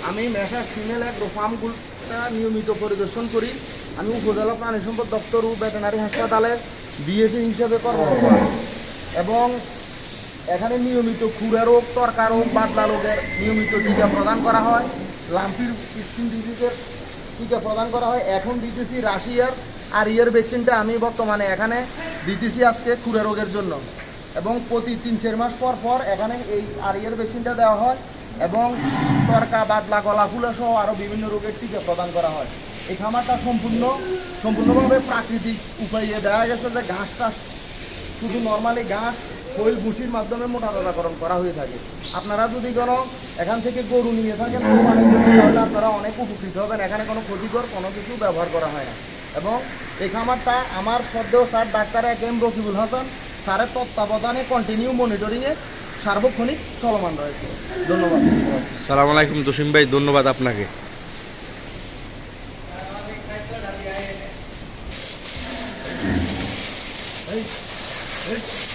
আমি মেশা সিমেল এগ্রো ফার্মগুলোটা নিয়মিত পরিদর্শন করি। আমি উপজেলা প্রাণী সম্পদ দপ্তর ও ভেটেরিনারি হাসপাতালের বিএসি হিসেবে কর্মরত এবং এখানে নিয়মিত খুরা রোগ, তরকা রোগ, বাদলা রোগের নিয়মিত টিকা প্রদান করা হয়। লাম্পির স্কিন ডিজিজের টিকা প্রদান করা হয়। এখন দিতেছি রাশিয়ার আরিয়ার ভ্যাকসিনটা আমি বর্তমানে এখানে দিতেছি আজকে খুরা রোগের জন্য, এবং প্রতি 3-4 মাস পর পর এখানে এই আরিয়ার ভ্যাকসিনটা দেওয়া হয় এবং তরকা, বাদলা, গলা ফুলা সহ আরও বিভিন্ন রোগের টিকা প্রদান করা হয়। এই খামারটা সম্পূর্ণভাবে প্রাকৃতিক উপায়ে দেখা গেছে যে ঘাসটা শুধু নর্মালি ঘাস, খৈল, ভুসির মাধ্যমে মোটা তাজাকরণ করা হয়ে থাকে। আপনারা যদি কোনো এখান থেকে গরু নিয়ে থাকেন কোরবানির জন্য, তাহলে আপনারা অনেক উপকৃত হবেন। এখানে কোনো ক্ষতিকর কোনো কিছু ব্যবহার করা হয় না। এবং এই খামারটা আমার শ্রদ্ধেয় sir doctor M Rakibul Hasan স্যারের তত্ত্বাবধানে কন্টিনিউ মনিটরিংয়ে সার্বক্ষণিক চলমান রয়েছে। ধন্যবাদ। সালাম আলাইকুম জসিম ভাই, ধন্যবাদ আপনাকে। এই